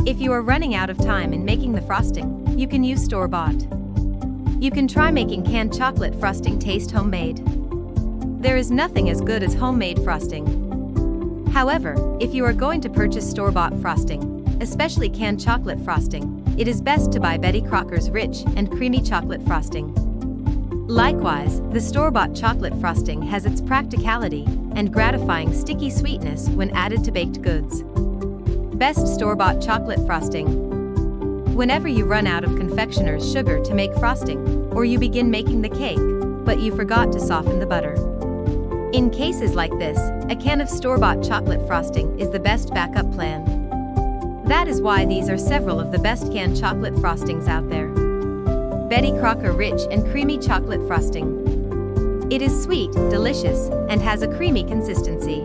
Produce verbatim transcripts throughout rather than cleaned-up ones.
If you are running out of time in making the frosting, you can use store-bought. You can try making canned chocolate frosting taste homemade. There is nothing as good as homemade frosting. However, if you are going to purchase store-bought frosting, especially canned chocolate frosting, it is best to buy Betty Crocker's rich and creamy chocolate frosting. Likewise, the store-bought chocolate frosting has its practicality and gratifying sticky sweetness when added to baked goods. Best store-bought chocolate frosting. Whenever you run out of confectioner's sugar to make frosting, or you begin making the cake, but you forgot to soften the butter. In cases like this, a can of store-bought chocolate frosting is the best backup plan. That is why these are several of the best canned chocolate frostings out there. Betty Crocker Rich and Creamy Chocolate Frosting. It is sweet, delicious, and has a creamy consistency.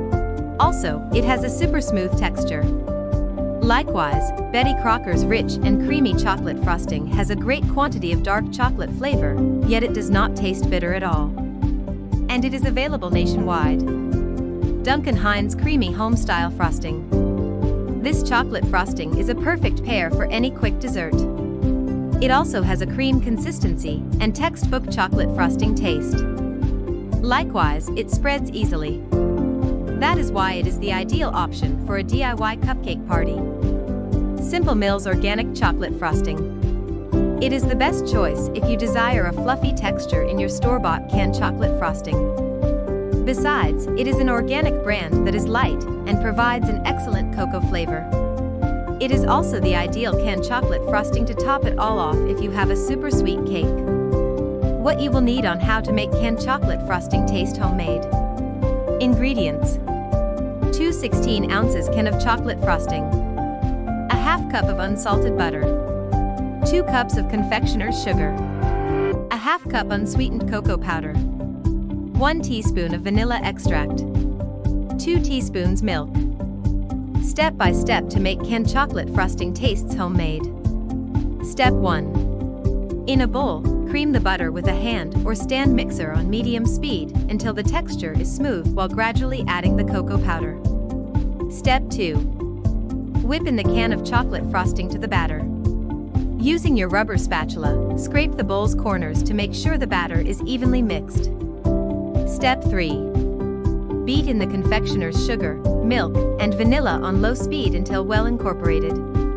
Also, it has a super smooth texture. Likewise, Betty Crocker's Rich and Creamy Chocolate Frosting has a great quantity of dark chocolate flavor, yet it does not taste bitter at all. And it is available nationwide. Duncan Hines Creamy Home-Style Frosting. This chocolate frosting is a perfect pair for any quick dessert. It also has a cream consistency and textbook chocolate frosting taste. Likewise, it spreads easily. That is why it is the ideal option for a D I Y cupcake party. Simple Mills Organic Chocolate Frosting. It is the best choice if you desire a fluffy texture in your store-bought canned chocolate frosting. Besides, it is an organic brand that is light and provides an excellent cocoa flavor. It is also the ideal canned chocolate frosting to top it all off if you have a super sweet cake. What you will need on how to make canned chocolate frosting taste homemade. Ingredients: two sixteen ounces can of chocolate frosting, a half cup of unsalted butter, two cups of confectioner's sugar, a half cup unsweetened cocoa powder, one teaspoon of vanilla extract, two teaspoons milk. Step by step to make canned chocolate frosting tastes homemade. Step one. In a bowl, cream the butter with a hand or stand mixer on medium speed until the texture is smooth while gradually adding the cocoa powder. Step two. Whip in the can of chocolate frosting to the batter. Using your rubber spatula, scrape the bowl's corners to make sure the batter is evenly mixed. Step three. Beat in the confectioner's sugar, milk, and vanilla on low speed until well incorporated.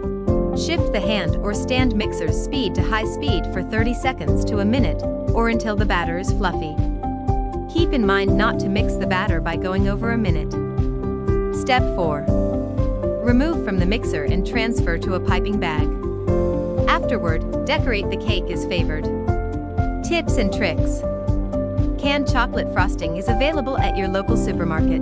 Shift the hand or stand mixer's speed to high speed for thirty seconds to a minute, or until the batter is fluffy. Keep in mind not to mix the batter by going over a minute. Step four. Remove from the mixer and transfer to a piping bag. Afterward, decorate the cake as favored. Tips and tricks. Canned chocolate frosting is available at your local supermarket.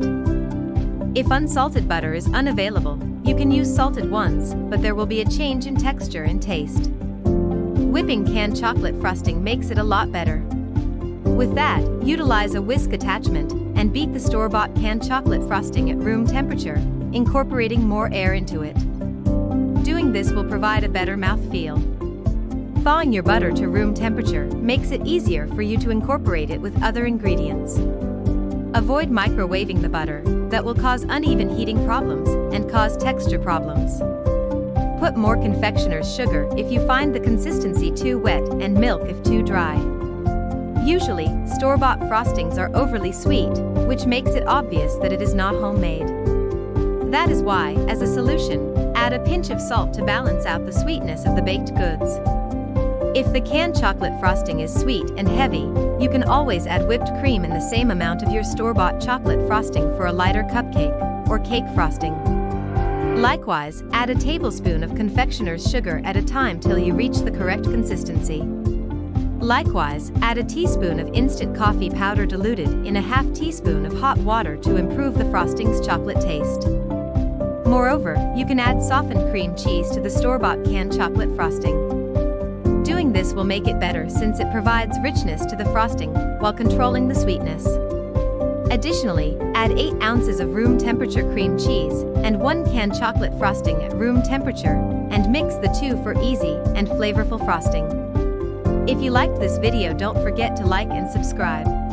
If unsalted butter is unavailable, you can use salted ones, but there will be a change in texture and taste. Whipping canned chocolate frosting makes it a lot better. With that, utilize a whisk attachment and beat the store-bought canned chocolate frosting at room temperature, incorporating more air into it. Doing this will provide a better mouthfeel. Thawing your butter to room temperature makes it easier for you to incorporate it with other ingredients. Avoid microwaving the butter, that will cause uneven heating problems and cause texture problems. Put more confectioner's sugar if you find the consistency too wet and milk if too dry. Usually, store-bought frostings are overly sweet, which makes it obvious that it is not homemade. That is why, as a solution, add a pinch of salt to balance out the sweetness of the baked goods. If the canned chocolate frosting is sweet and heavy, you can always add whipped cream in the same amount of your store-bought chocolate frosting for a lighter cupcake or cake frosting. Likewise, add a tablespoon of confectioner's sugar at a time till you reach the correct consistency. Likewise, add a teaspoon of instant coffee powder diluted in a half teaspoon of hot water to improve the frosting's chocolate taste. Moreover, you can add softened cream cheese to the store-bought canned chocolate frosting. Doing this will make it better since it provides richness to the frosting while controlling the sweetness. Additionally, add eight ounces of room temperature cream cheese and one can chocolate frosting at room temperature and mix the two for easy and flavorful frosting. If you liked this video, don't forget to like and subscribe.